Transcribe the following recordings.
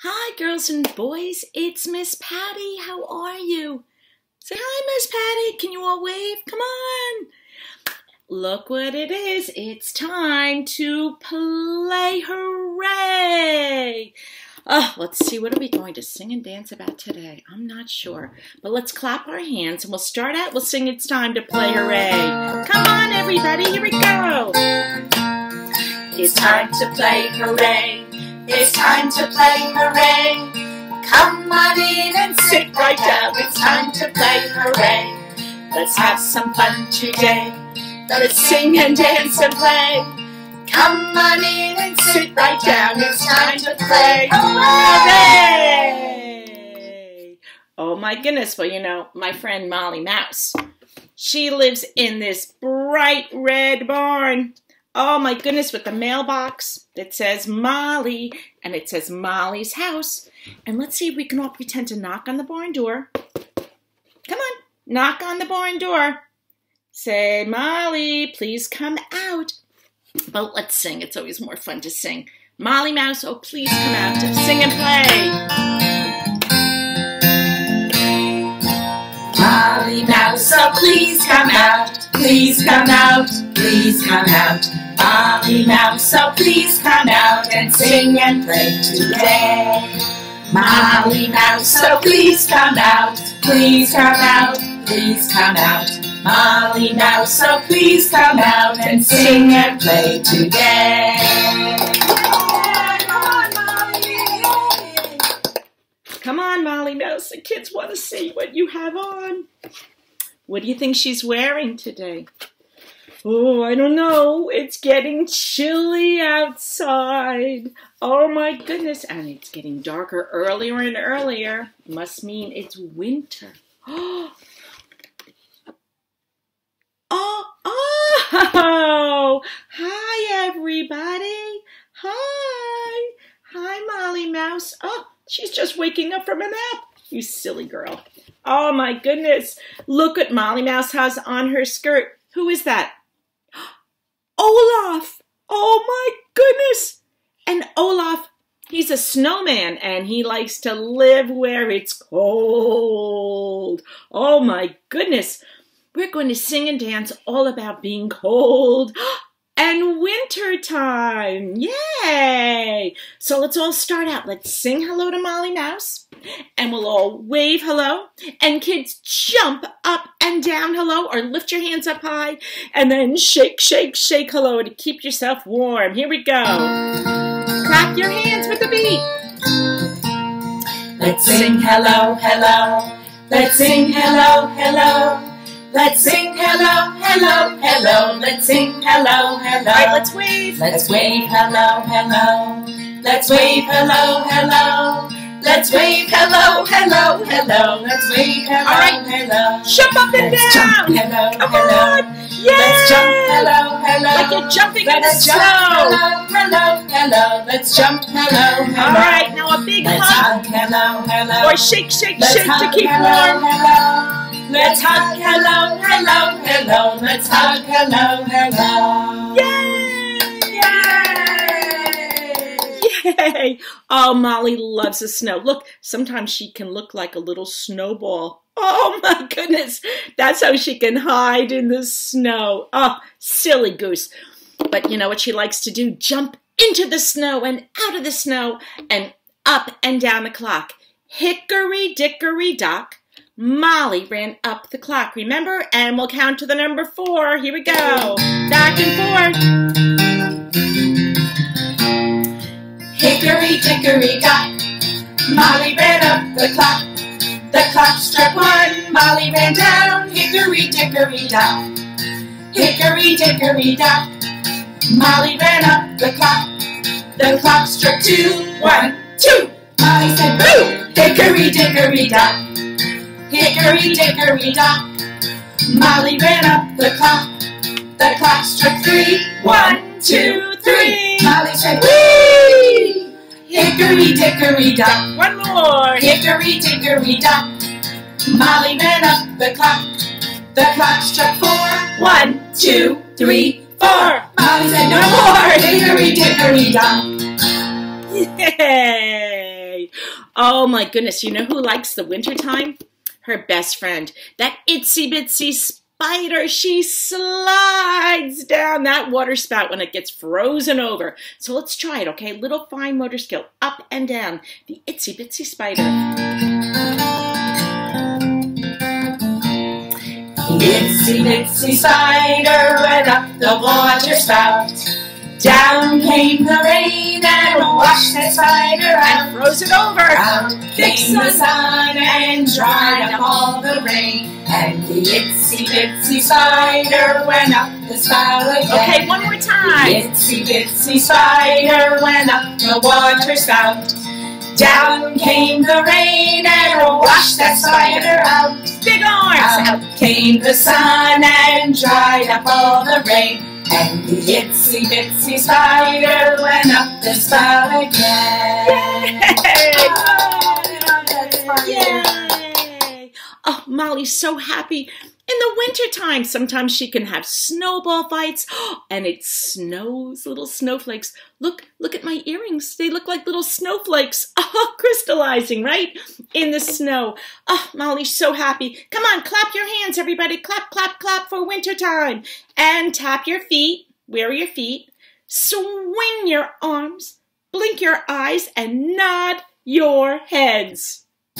Hi, girls and boys. It's Miss Patty. How are you? Say hi, Miss Patty. Can you all wave? Come on. Look what it is. It's time to play hooray. Oh, let's see. What are we going to sing and dance about today? I'm not sure. But let's clap our hands and we'll start out. We'll sing It's Time to Play Hooray. Come on, everybody. Here we go. It's time to play hooray. It's time to play hooray. Come on in and sit right down. It's time to play hooray. Let's have some fun today. Let's sing and dance and play. Come on in and sit right down. It's time to play hooray. Oh my goodness. Well, you know, my friend Molly Mouse, she lives in this bright red barn. Oh my goodness, with the mailbox that says Molly, and it says Molly's house. And let's see if we can all pretend to knock on the barn door. Come on, knock on the barn door. Say, Molly, please come out. But let's sing. It's always more fun to sing. Molly Mouse, oh, please come out to sing and play. Molly Mouse, oh, please come out. Please come out. Please come out. Molly Mouse, oh, please come out and sing and play today. Molly Mouse, oh, please come out. Please come out. Please come out. Molly Mouse, oh, please come out and sing and play today. Come on, Molly Mouse. The kids want to see what you have on. What do you think she's wearing today? Oh, I don't know. It's getting chilly outside. Oh, my goodness. And it's getting darker earlier and earlier. Must mean it's winter. Oh, hi, everybody. Hi. Hi, Molly Mouse. Oh, she's just waking up from a nap. You silly girl. Oh, my goodness. Look what Molly Mouse has on her skirt. Who is that? Olaf! Oh my goodness! And Olaf, he's a snowman and he likes to live where it's cold. Oh my goodness! We're going to sing and dance all about being cold and winter time. Yay! So let's all start out. Let's sing hello to Molly Mouse and we'll all wave hello. And kids, jump up and down hello or lift your hands up high and then shake, shake, shake hello to keep yourself warm. Here we go. Clap your hands with the beat. Let's sing hello, hello. Let's sing hello, hello. Let's sing hello, hello, hello. Let's sing hello, hello. All right, let's wave. Let's wave hello, hello. Let's wave hello, hello. Let's wave hello, hello, hello. Let's wave hello, all right, hello. Jump up and Let's down. Jump, hello, come hello. on. Yay. Let's jump hello, hello. Like you're jumping in the Let's jump snow. hello, hello, hello. Let's jump hello, hello. All right, now a big Let's hug. hug hello, hello. Or shake, shake, Let's shake to hug keep hello, warm. hello. Let's hug hello, hello, hello. Let's hug hello, hello. Yay! Yay! Oh, Molly loves the snow. Look, sometimes she can look like a little snowball. Oh, my goodness. That's how she can hide in the snow. Oh, silly goose. But you know what she likes to do? Jump into the snow and out of the snow and up and down the clock. Hickory dickory dock. Molly ran up the clock, remember? And we'll count to the number 4. Here we go. Back and forth. Hickory dickory dock, Molly ran up the clock. The clock struck 1, Molly ran down. Hickory dickory dock, hickory dickory dock, Molly ran up the clock. The clock struck 2, 1, 2. Molly said boo! Hickory dickory dock, hickory dickory dock, Molly ran up the clock. The clock struck 3, 1, 2, 3. Molly said whee! Hickory dickory dock. One more. Hickory dickory dock, Molly ran up the clock. The clock struck 4, 1, 2, 3, 4. Molly said no more. Hickory dickory dock. Yay! Oh my goodness, you know who likes the wintertime? Her best friend, that itsy bitsy spider. She slides down that water spout when it gets frozen over. So let's try it, okay? Little fine motor skill, up and down. The itsy bitsy spider. Itsy bitsy spider went up the water spout. Down came the rain and washed the spider out. And froze it over. Out came the sun and dried up all the rain. And the itsy bitsy spider went up the spout again. Okay, one more time. The itsy bitsy spider went up the water spout. Down came the rain and washed that spider out. Big arms. Out came the sun and dried up all the rain. And the itsy bitsy spider went up the spout again. Yay! Oh, that's funny. Yay! Oh, Molly's so happy. In the wintertime, sometimes she can have snowball fights, and it snows, little snowflakes. Look at my earrings. They look like little snowflakes, crystallizing, right, in the snow. Oh, Molly's so happy. Come on, clap your hands, everybody. Clap, clap, clap for wintertime. And tap your feet. Where are your feet? Swing your arms, blink your eyes, and nod your heads.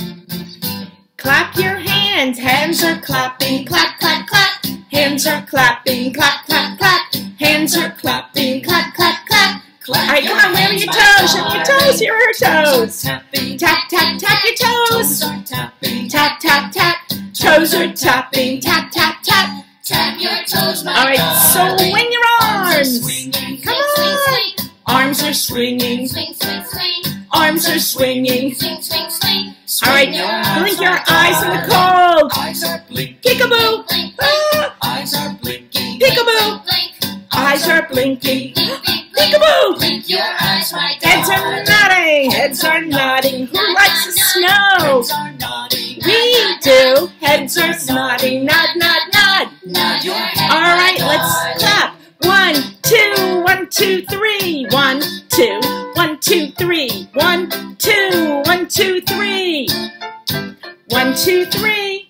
Clap your hands. Hands are clapping, clap, clap, clap. Hands are clapping, clap, clap, clap. Hands are clapping, clap, clap, clap. All right, come on, where are your toes? Show me your toes. Here are her toes. Tap, tap, tap your toes. Tap, tap, tap. Toes are tapping. Tap, tap, tap. Tap your toes, my All right, swing your arms. Come on. Arms are swinging. Swing, swing, swing. Arms are swinging. Swing, swing, swing. All right, blink your eyes in the cold. Eyes are blinking. Peekaboo. Blink, blink. Ah. Eyes are blinking. Peekaboo. Blink. Eyes are blinking. Blink, blink, blink. Peekaboo. Blink your eyes, my Heads are darling. nodding. Heads are nodding. Who likes the snow? Heads are nodding. We do. Heads are nodding. Nod, nod, nod. Nod your head. All right, let's clap. 1, 2, 1, 2, 3. 1, 2, 1, 2, 3. 1, 2, 1, 2, 3. 1, 2, 3.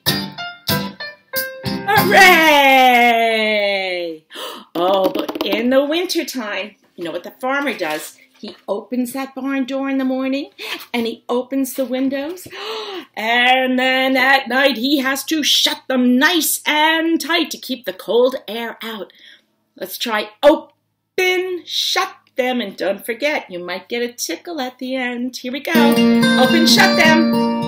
Hooray! Oh, but in the wintertime, you know what the farmer does? He opens that barn door in the morning, and he opens the windows, and then at night he has to shut them nice and tight to keep the cold air out. Let's try open, shut them, and don't forget, you might get a tickle at the end. Here we go. Open, shut them.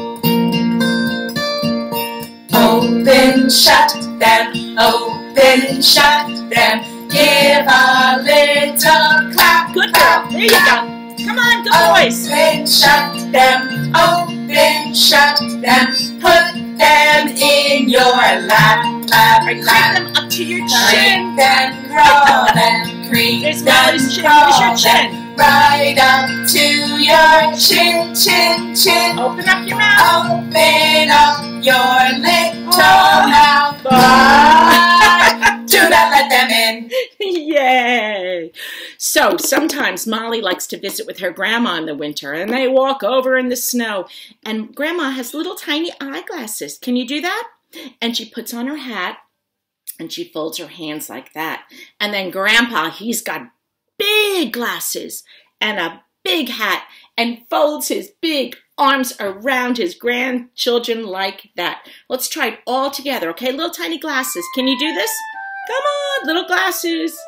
Open, shut them. Open, shut them. Give a little clap. Good girl. There you go. Come on, good boys. Open, shut them. Open, shut them. Put them in your lap. Lap, Crank lap. them up to your Creep chin. them, crawl them, creep There's them, Molly's chin. crawl Where's your them. chin? Right up to your chin, chin, chin. Open up your mouth. Open up your little Oh. mouth. But do not let them in. Yay! So sometimes Molly likes to visit with her grandma in the winter, and they walk over in the snow. And grandma has little tiny eyeglasses. Can you do that? And she puts on her hat, and she folds her hands like that. And then grandpa, he's got big glasses and a big hat, and folds his big arms around his grandchildren like that. Let's try it all together, okay? Little tiny glasses. Can you do this? Come on, little glasses.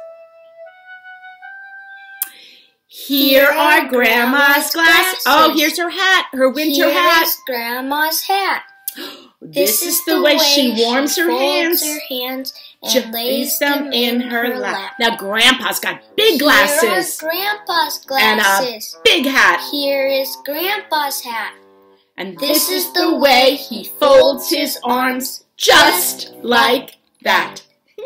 Here are Grandma's glasses. Oh, here's her hat, her winter hat. Here's Grandma's hat. This is the way she warms her hands, and lays them in her lap. Now, Grandpa's got big glasses Here are Grandpa's and glasses. a big hat. Here is Grandpa's hat. And this is the way he folds his arms just like that.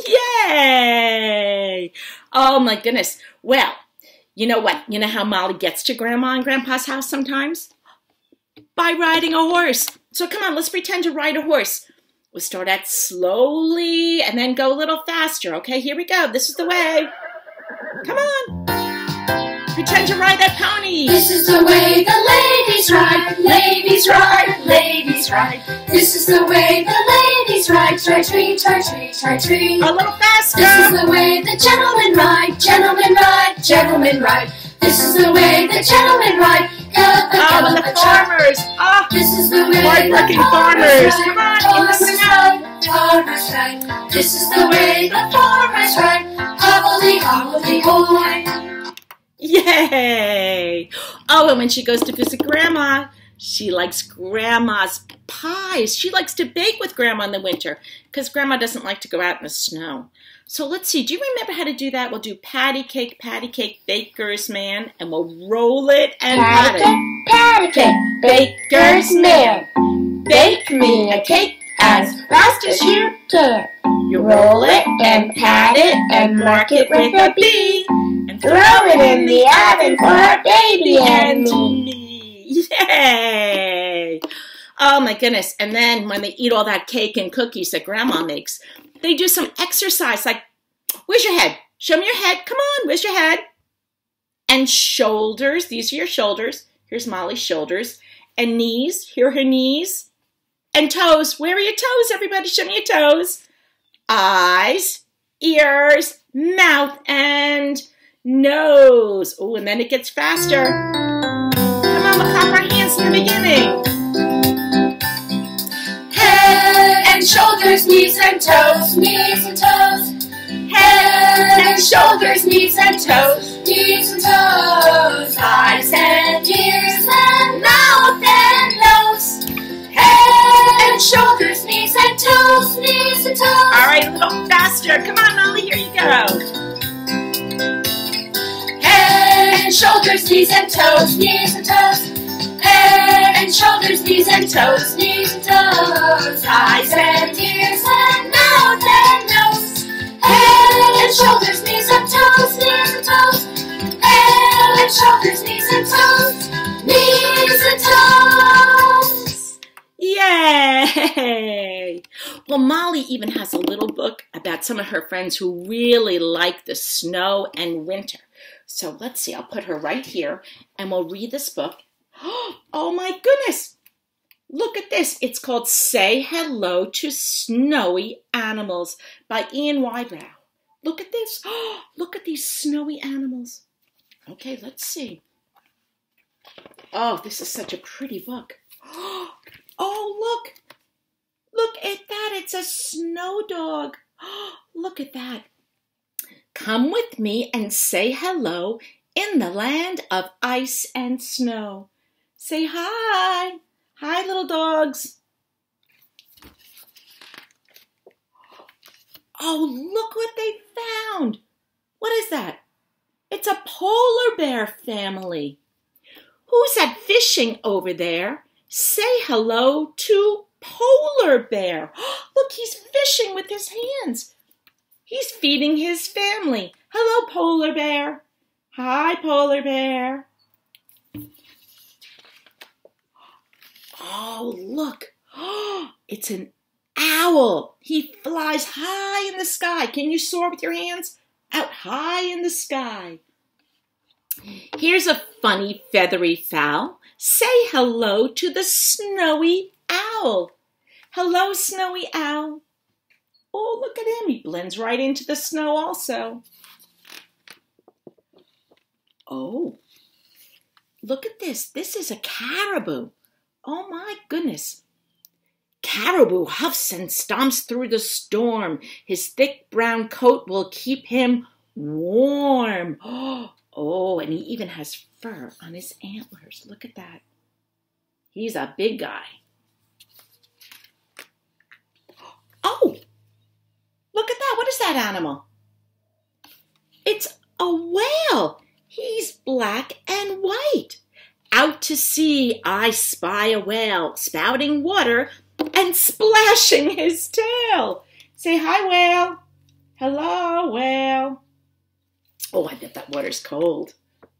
Yay! Oh, my goodness. Well, you know what? You know how Molly gets to Grandma and Grandpa's house sometimes? By riding a horse. So come on, let's pretend to ride a horse. We'll start out slowly and then go a little faster. Okay, here we go. This is the way. Come on. Pretend to ride that pony. This is the way the ladies ride. Ladies ladies ride, ladies ride. This is the way the ladies ride. Tri-tree, tri-tree, tri-tree. A little faster. This is the way the gentlemen ride, gentlemen ride, gentlemen ride. This is the way the gentlemen ride. Oh, and the farmers. Oh, this is the way hard-working the farmers. ride. Come on, in the snow. Farmers ride. This is the way the farmers ride. Hobbly, hobbly, hoy. Yay! Oh, and when she goes to visit Grandma, she likes Grandma's pies. She likes to bake with Grandma in the winter because Grandma doesn't like to go out in the snow. So let's see. Do you remember how to do that? We'll do patty cake, baker's man, and we'll roll it and pat it. Patty cake, baker's man. Bake me a cake as fast as you can. You roll it and pat it and mark it with a B. And Throw it in the oven for a baby and me. Yay! Oh my goodness. And then when they eat all that cake and cookies that Grandma makes, they do some exercise like, where's your head? Show me your head. Come on, where's your head? And shoulders. These are your shoulders. Here's Molly's shoulders. And knees. Here are her knees. And toes. Where are your toes, everybody? Show me your toes. Eyes, ears, mouth, and nose. Oh, and then it gets faster. Come on, we'll clap our hands in the beginning. Head and shoulders, knees and toes, knees and toes. Head and shoulders, knees and toes, knees and toes. Eyes and ears and mouth and nose. Head and shoulders, knees and toes, knees and toes. All right, a little faster. Come on, Molly, here you go. Head and shoulders, knees and toes, knees and toes. Head and shoulders, knees and toes, knees and toes. Eyes and ears and mouth and nose. Head and shoulders, knees and toes, knees and toes. Head and shoulders, knees and toes, knees and toes. Yay! Well, Molly even has a little book about some of her friends who really like the snow and winter. So let's see, I'll put her right here and we'll read this book. Oh my goodness! Look at this. It's called Say Hello to Snowy Animals by Ian Wybrow. Look at this. Look at these snowy animals. Okay, let's see. Oh, this is such a pretty book. Oh, look. Look at that. It's a snow dog. Look at that. Come with me and say hello in the land of ice and snow. Say hi. Hi, little dogs. Oh, look what they found. What is that? It's a polar bear family. Who's that fishing over there? Say hello to Polar Bear. Look, he's fishing with his hands. He's feeding his family. Hello, Polar Bear. Hi, Polar Bear. Oh, look. It's an owl. He flies high in the sky. Can you soar with your hands? Out high in the sky. Here's a funny feathery fowl. Say hello to the snowy owl. Hello, snowy owl. Oh, look at him. He blends right into the snow also. Oh, look at this. This is a caribou. Oh, my goodness. Caribou huffs and stomps through the storm. His thick brown coat will keep him warm. Oh, and he even has fur on his antlers. Look at that. He's a big guy. Oh, look at that. What is that animal? It's a whale. He's black and white. Out to sea I spy a whale, spouting water and splashing his tail. Say hi, whale. Hello, whale. Oh, I bet that water's cold.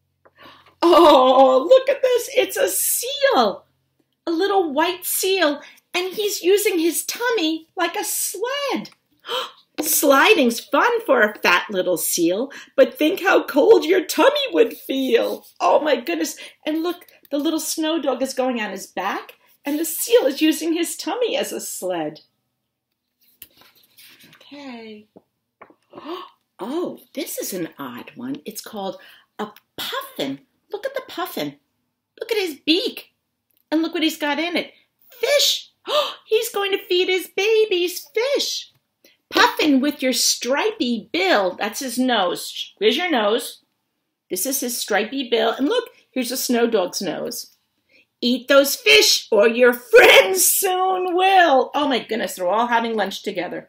Oh, look at this. It's a seal. A little white seal. And he's using his tummy like a sled. Sliding's fun for a fat little seal, but think how cold your tummy would feel. Oh, my goodness. And look, the little snow dog is going on his back, And the seal is using his tummy as a sled. Okay. Oh, this is an odd one. It's called a puffin. Look at the puffin. Look at his beak. And look what he's got in it. Fish. Oh, he's going to feed his babies fish. Puffin with your stripy bill. That's his nose. Here's your nose. This is his stripy bill. And look, here's a snow dog's nose. Eat those fish or your friends soon will. Oh my goodness, they're all having lunch together.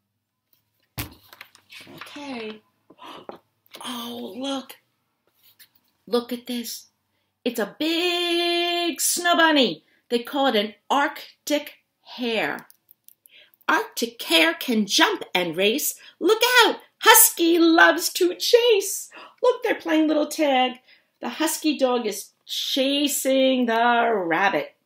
Okay. Oh, look. Look at this. It's a big snow bunny. They call it an Arctic hare. Arctic hare can jump and race. Look out! Husky loves to chase. Look, they're playing little tag. The husky dog is chasing the rabbit.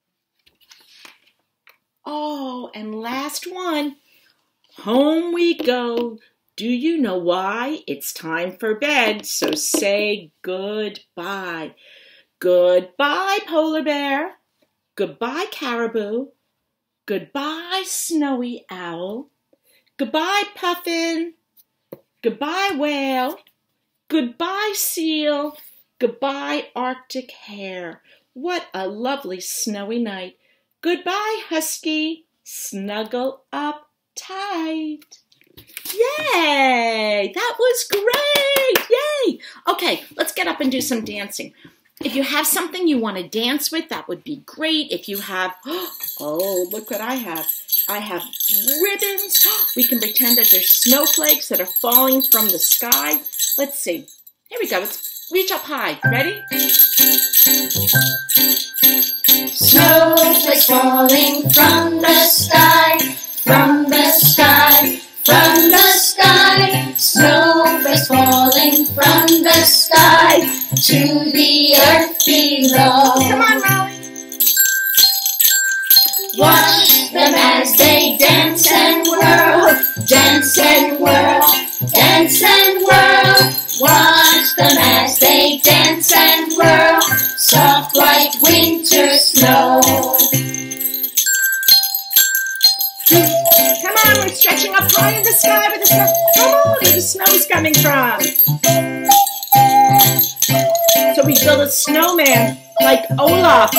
Oh, and last one. Home we go. Do you know why? It's time for bed, so say goodbye. Goodbye, polar bear. Goodbye, caribou. Goodbye, snowy owl. Goodbye, puffin. Goodbye, whale. Goodbye, seal. Goodbye, Arctic hare. What a lovely snowy night. Goodbye, husky. Snuggle up tight. Yay! That was great! Yay! Okay, let's get up and do some dancing. If you have something you want to dance with, that would be great. If you have, oh, look what I have. I have ribbons. We can pretend that there's snowflakes that are falling from the sky. Let's see. Here we go. Let's reach up high. Ready? Snowflakes falling from the sky, from the sky, from the sky. Snowflakes falling from the sky to the earth below. Come on, Molly. Watch them as they dance and whirl, dance and whirl, dance and whirl. Watch them as they dance and whirl, soft like winter snow. Come on, we're stretching up high in the sky with the snow. Come on, where the snow's coming from. So we build a snowman like Olaf.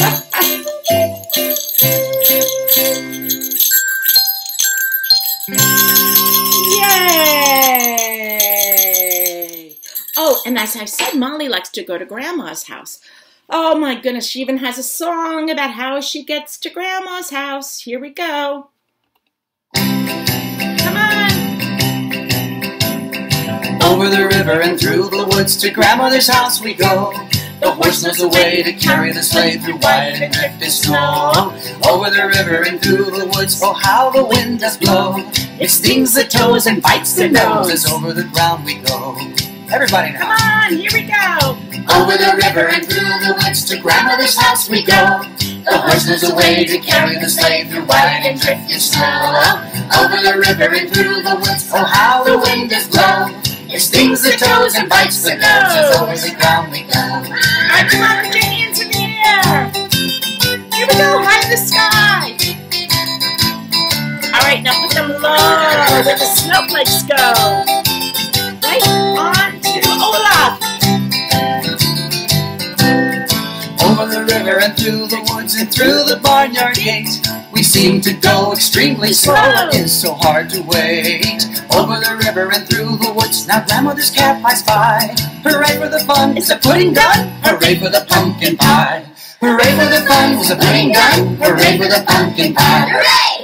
Yay! Oh, and as I said, Molly likes to go to Grandma's house. Oh my goodness, she even has a song about how she gets to Grandma's house. Here we go. Come on! Over the river and through the woods to grandmother's house we go. The horse knows the way to carry the sleigh through white and drifted snow. Over the river and through the woods, oh how the wind does blow. It stings the toes and bites the nose as over the ground we go. Everybody now. Come on, here we go. Over the river and through the woods to grandmother's house we go. The horse knows the way to carry the sleigh through white and drifted snow. Over the river and through the woods, oh how the wind does blow. It stings the toes and bites the nose as over the ground we go. Alright, come on, put your hands in the air. Here we go, high in the sky. Alright, now put them low where the snowflakes go. Right on to Olaf. Over the river and through the woods and through the barnyard gate, we seem to go extremely slow. It's so hard to wait. Over the river and through the woods, now grandmother's cap I spy. Hooray for the fun, it's the pudding done. Hooray for the pumpkin pie. Hooray for the fun, it's the pudding done. Hooray for the pumpkin pie. Hooray!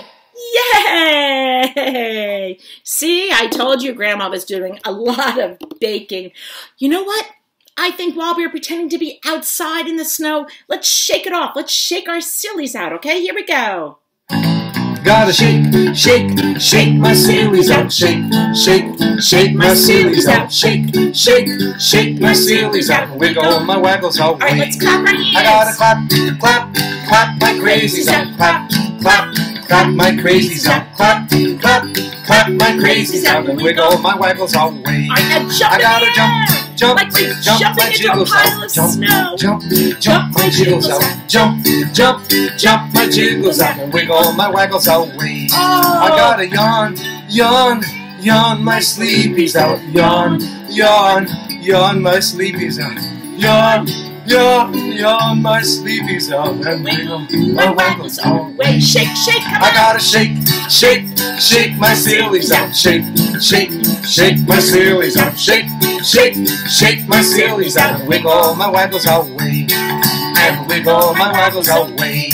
Yay! See, I told you Grandma was doing a lot of baking. You know what? I think while we were pretending to be outside in the snow, let's shake it off. Let's shake our sillies out, okay? Here we go. Gotta shake, shake, shake my sillies out. Shake, shake, shake my sillies out. Shake, shake, shake my sillies out. Wiggle my waggles all All right, let's clap our hands. I gotta clap, clap, clap my crazies out. Clap, clap, clap my crazies out. Clap, clap, clap my crazies out. And wiggle my waggles all the way. All right, now jump I gotta in the jump, air. jump, like we're jump my jumping into a jiggles pile out. of Jump, snow. jump, jump my jiggles out. Jump, jump, jump my jiggles out and wiggle my waggles away. I gotta yawn, yawn, yawn my sleepies out. Yawn, yawn, yawn my sleepies out. Yawn, yawn, yawn my sleepies out and wiggle my waggles away. Shake, shake, come I on. gotta shake, shake, shake my sillies out. Shake, shake, shake my sillies out. Shake, shake, shake my sillies out and wiggle my waggles away. And wiggle my waggles away.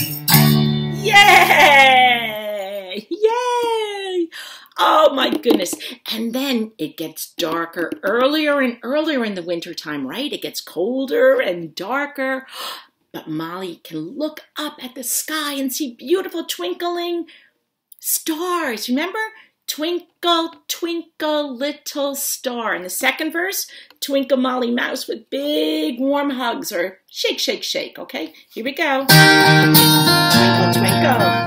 Yay! Yay! Oh my goodness. And then it gets darker earlier and earlier in the wintertime, right? It gets colder and darker. But Molly can look up at the sky and see beautiful twinkling stars. Remember? Twinkle, twinkle, little star. In the second verse, twinkle Molly Mouse with big warm hugs, or shake, shake, shake, okay? Here we go. Twinkle, twinkle.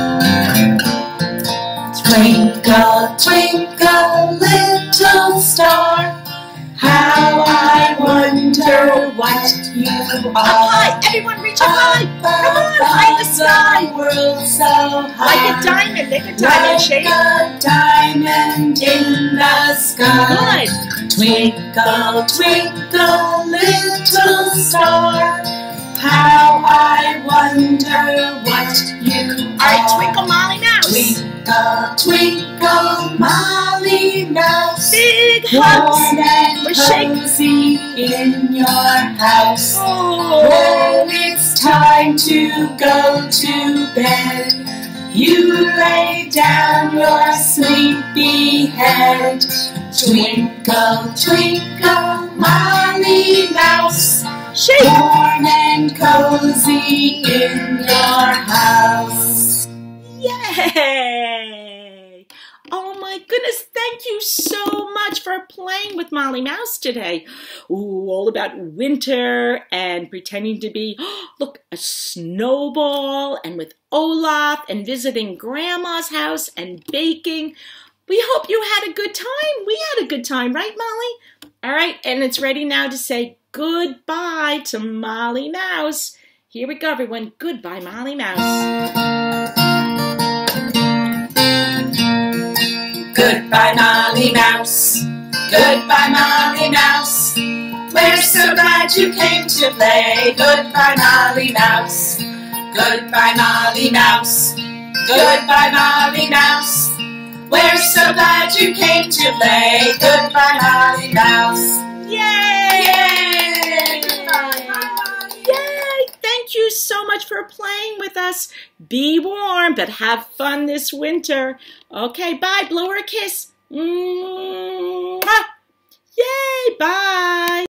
Twinkle, twinkle, little star, how I wonder what you Up are. high, everyone reach up high. Come on, high in the sky. World so high. Like a diamond, make a diamond shape. Like a diamond in the sky. Good. Twinkle, twinkle, little star, how I wonder what you are. All right, twinkle Molly Mouse. Twinkle, twinkle, Molly Mouse, Big warm hugs. and We're shaking. cozy in your house. Oh. When it's time to go to bed, you lay down your sleepy head. Twinkle, twinkle, Molly Mouse, Shake. warm and cozy in your house. Yay! Oh my goodness, thank you so much for playing with Molly Mouse today. Ooh, all about winter and pretending to be, look, a snowball, and with Olaf and visiting Grandma's house and baking. We hope you had a good time. We had a good time, right, Molly? All right, and it's ready now to say goodbye to Molly Mouse. Here we go, everyone. Goodbye, Molly Mouse. Goodbye, Molly Mouse. Goodbye, Molly Mouse. We're so glad you came to play. Goodbye, Molly Mouse. Goodbye, Molly Mouse. Goodbye, Molly Mouse. We're so glad you came to play. Goodbye, Molly Mouse. Yay! Yay! Yay! Thank you so much for playing with us. Be warm, but have fun this winter. Okay, bye. Blow her a kiss. Mwah. Yay! Bye.